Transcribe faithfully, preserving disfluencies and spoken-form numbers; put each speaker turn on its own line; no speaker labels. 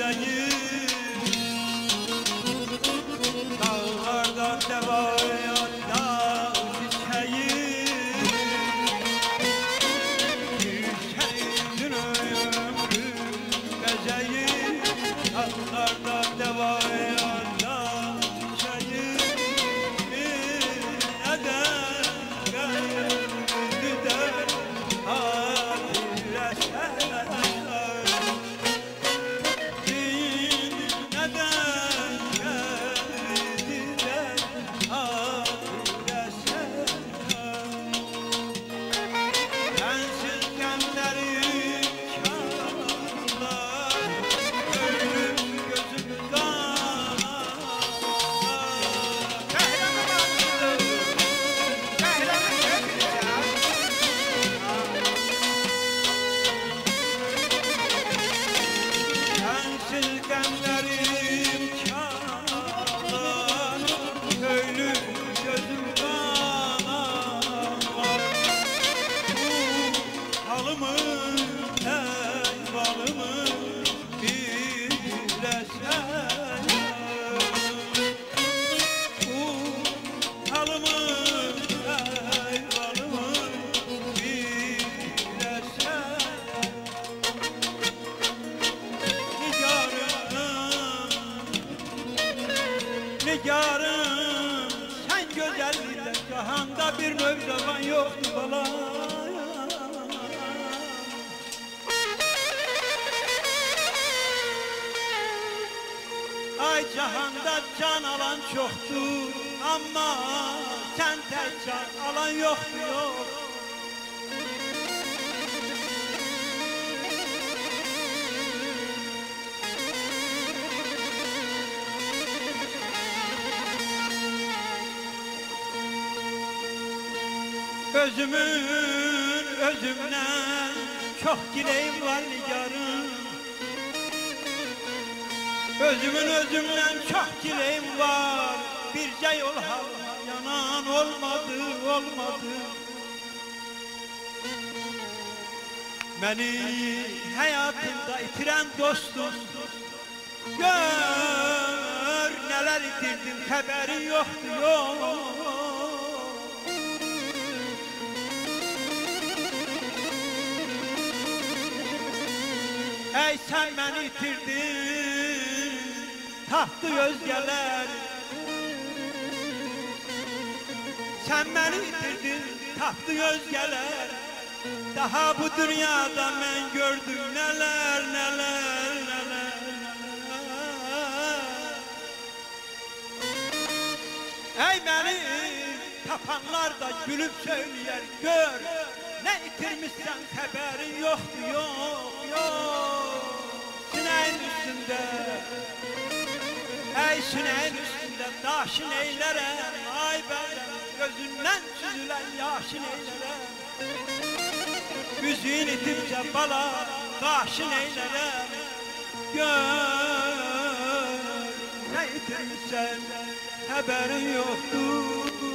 gözeyim. Dağlarda devaya dağ çiçeğim. Düşeydin ömrüm gözeyim. Dağlarda devaya dağ çiçeğim. Neden geldi der ahire sen. Nigarım, sen güzelliğinde cihanda bir mevzavan yoktu bala. Ay cihanda can alan çoktu ama sen tek can alan yoktu yok. Özümün özümden çok dileğim var nigarım. Özümün özümden çok dileğim var. Bir şey ol yanan olmadı olmadı. Beni hayatımda itiren dostum, gör neler itirdin haberi yoktu yok. Ey sen beni itirdin, tahtı özgeler. Sen beni itirdin, tahtı özgeler. Daha bu dünyada ben gördüm neler neler neler. Ey beni tapanlar da gülüp söyleyer, gör ne itirmişsen haberin yoktu yok yok. Sineğin üstünde, ey sineğin üstünde daşın eylerem. Ay ben gözünden süzülen yaşın eylerem. Yüzüğün itipse bala kaşın eylerem. Gör ne itirmişsen haberin yoktu.